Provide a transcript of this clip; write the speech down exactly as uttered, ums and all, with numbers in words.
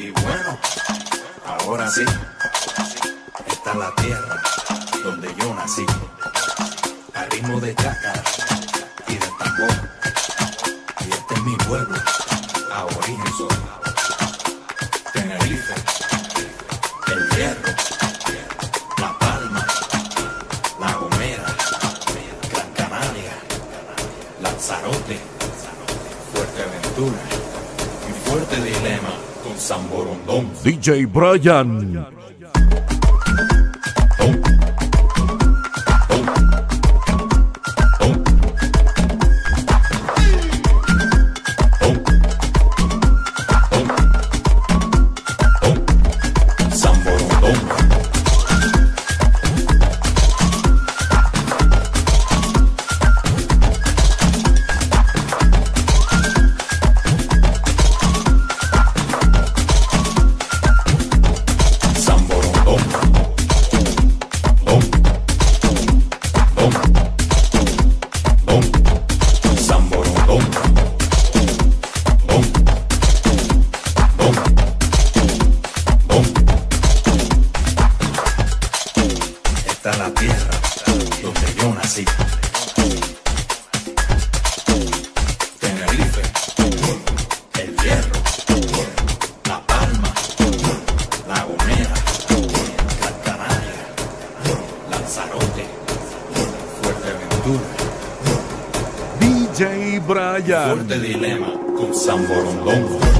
Y bueno, ahora sí, esta es la tierra donde yo nací, al ritmo de chácara y de tambor. Y este es mi pueblo, aborigen soy. Tenerife, El Hierro, La Palma, La Gomera, Gran Canaria, Lanzarote, Fuerteventura y Fuerte Dilema con San Borondón. D J Brian. Esta es la tierra donde yo nací. Tenerife, El Hierro, La Palma, La Gomera, Gran Canaria, Lanzarote, Fuerteventura, D J Brian. Fuerte Dilema con San Borondón.